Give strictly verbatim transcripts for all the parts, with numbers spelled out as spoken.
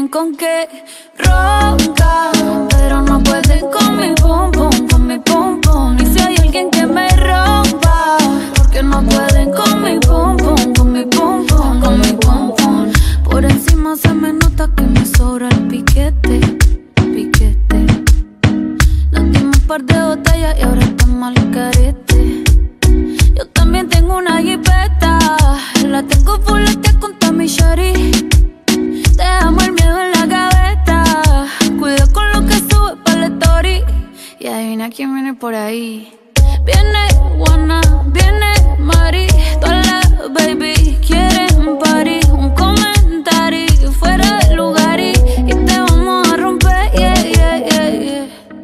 con qué roncar, pero no pueden con mi pum pum, con mi pum pum. Y si hay alguien que me rompa, porque no pueden con mi pum pum, con mi pum pum, con mi pum pum. Por encima se me nota que me sobra el piquete, piquete. Nos dimos un par de botellas y ahora estamos al carete. Yo también tengo una jipeta, la tengo fuletea con Tommy Shari. Dejamos el miedo en la gaveta, cuida con lo que sube pa' la story. Y adivina quién viene por ahí. Viene Juana, viene Mari, todas las baby quieren un party, un comentario fuera del lugar y, y te vamos a romper, yeah, yeah, yeah, yeah.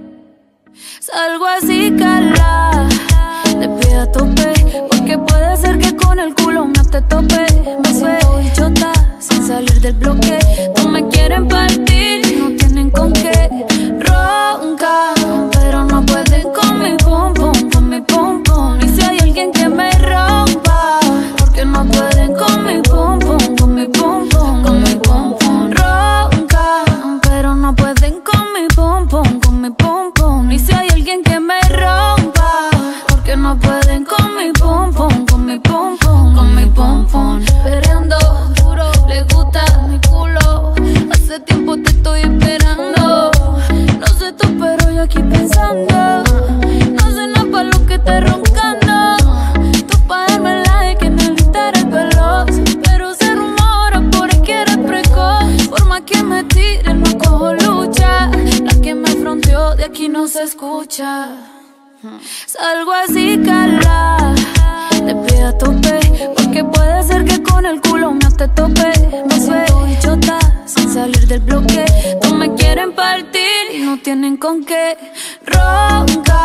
Salgo así, cala, te pido a tope, porque puede ser que con el culo no te tope. Me suelto y chota, sin salir del bloque. No me quieren partir, no tienen con qué roncar, pero no pueden con mi pum pum, con mi pum pum. Y si hay alguien que me rompa, porque no pueden con mi pum pum, con mi pum pum, con mi pum pum. Roncar, pero no pueden con mi pum pum, con mi pum pum. Y si hay alguien que me rompa, porque no pueden con mi pum pum, con mi pum pum, con mi pum pum. Perreando duro, le gusta mi culo. Hace tiempo te estoy esperando. No sé tú, pero yo aquí pensando. No sé nada pa' lo que estés roncando. Tú pa' darme like en el Instagram veloz, pero se rumora por ahí que eres precoz. Por más que me tire, no cojo lucha. La que me fronteó de aquí no se escucha. Salgo así, cala, te pido a tope, porque puede ser que con el culo no te tope. Me suelto y chota, sin salir del bloque. No me quieren partir y no tienen con qué roncar,